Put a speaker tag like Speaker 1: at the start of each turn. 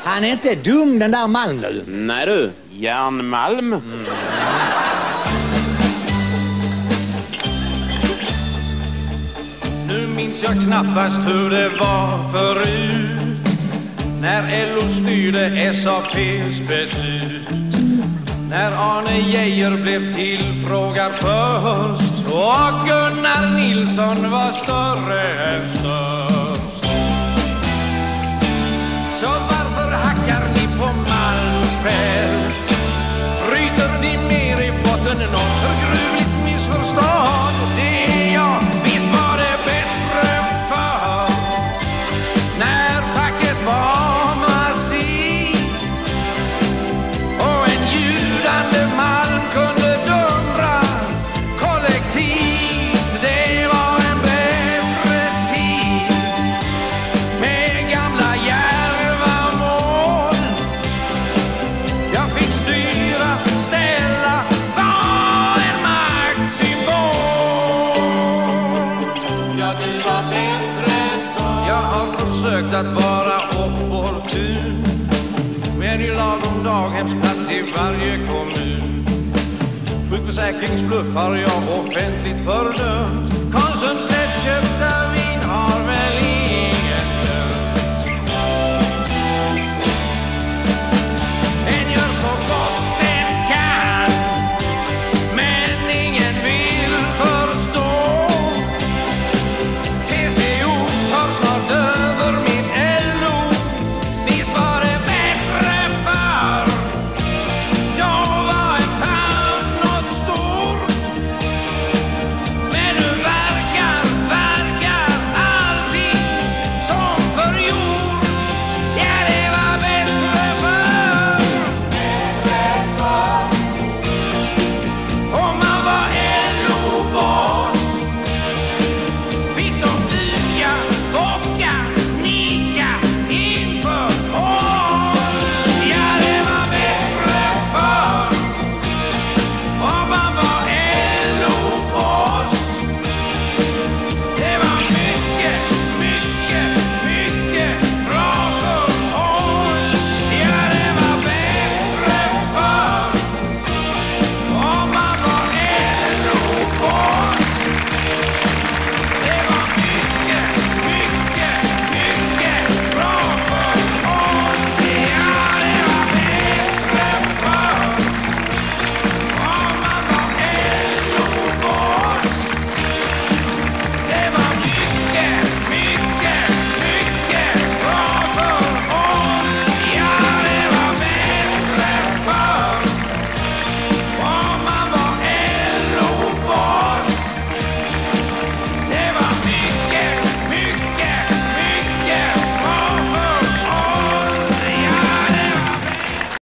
Speaker 1: Han är inte dum, den där Malm du.
Speaker 2: Nej du, järnmalm.
Speaker 3: Nu minns jag knappast hur det var förut, när LO styrde SAPs beslut, när Arne Geijer blev tillfrågad först och Gunnar Nilsson var större än störst. Så varför hackar ni på Malmfält? Bryter ni mer i botten än något förgruvligt missförstånd? Det är jag, visst var det bättre för när facket var massivt och en ljudande Malm kunde dundra kollektivt. Det var en bättre tid med gamla djärva mål. Jag fick styra, ställa, var en maktsymbol. Ja, du var bättre för. Jag har försökt att vara opportun, med i lagom daghemsplats i varje kommun. Sjukförsäkringsbluff har jag offentligt fördömt. Konsums lättköpta